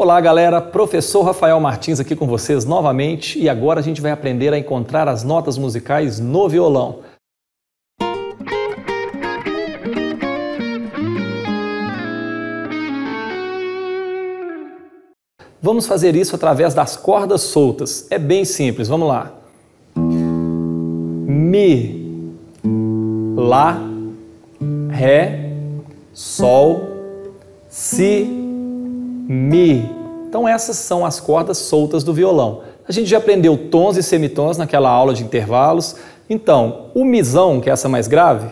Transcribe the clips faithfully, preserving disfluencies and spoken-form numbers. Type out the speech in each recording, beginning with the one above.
Olá galera, professor Rafael Martins aqui com vocês novamente e agora a gente vai aprender a encontrar as notas musicais no violão. Vamos fazer isso através das cordas soltas, é bem simples, vamos lá. Mi, Lá, Ré, Sol, Si, Mi. Então essas são as cordas soltas do violão. A gente já aprendeu tons e semitons naquela aula de intervalos. Então, o Mizão, que é essa mais grave,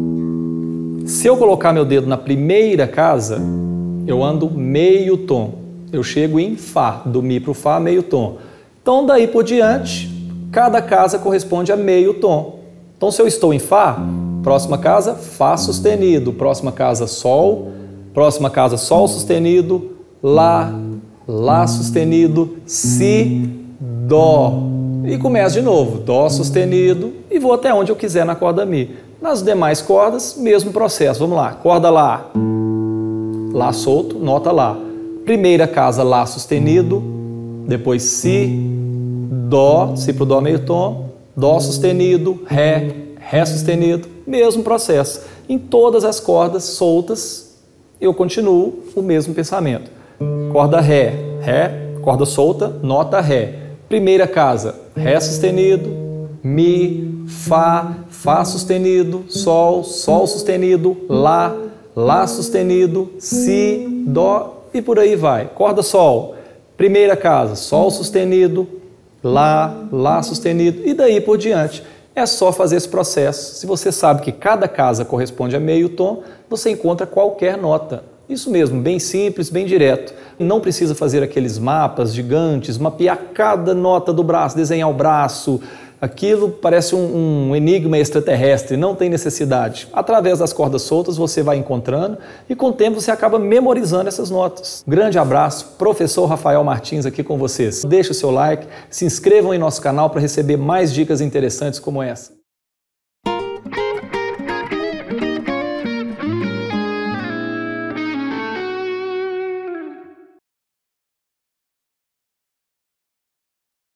se eu colocar meu dedo na primeira casa, eu ando meio tom. Eu chego em Fá, do Mi para o Fá, meio tom. Então daí por diante, cada casa corresponde a meio tom. Então se eu estou em Fá, próxima casa, Fá sustenido, próxima casa, Sol, próxima casa, Sol sustenido, Lá, Lá sustenido, Si, Dó. E começo de novo, Dó sustenido e vou até onde eu quiser na corda Mi. Nas demais cordas, mesmo processo. Vamos lá, corda Lá, Lá solto, nota Lá. Primeira casa, Lá sustenido, depois Si, Dó, Si pro Dó meio tom, Dó sustenido, Ré, Ré sustenido, mesmo processo. Em todas as cordas soltas, eu continuo o mesmo pensamento. Corda Ré, Ré, corda solta, nota Ré. Primeira casa, Ré sustenido, Mi, Fá, Fá sustenido, Sol, Sol sustenido, Lá, Lá sustenido, Si, Dó e por aí vai. Corda Sol, primeira casa, Sol sustenido, Lá, Lá sustenido e daí por diante. É só fazer esse processo. Se você sabe que cada casa corresponde a meio tom, você encontra qualquer nota. Isso mesmo, bem simples, bem direto. Não precisa fazer aqueles mapas gigantes, mapear cada nota do braço, desenhar o braço. Aquilo parece um, um enigma extraterrestre, não tem necessidade. Através das cordas soltas você vai encontrando e com o tempo você acaba memorizando essas notas. Grande abraço, professor Rafael Martins aqui com vocês. Deixe o seu like, se inscrevam em nosso canal para receber mais dicas interessantes como essa.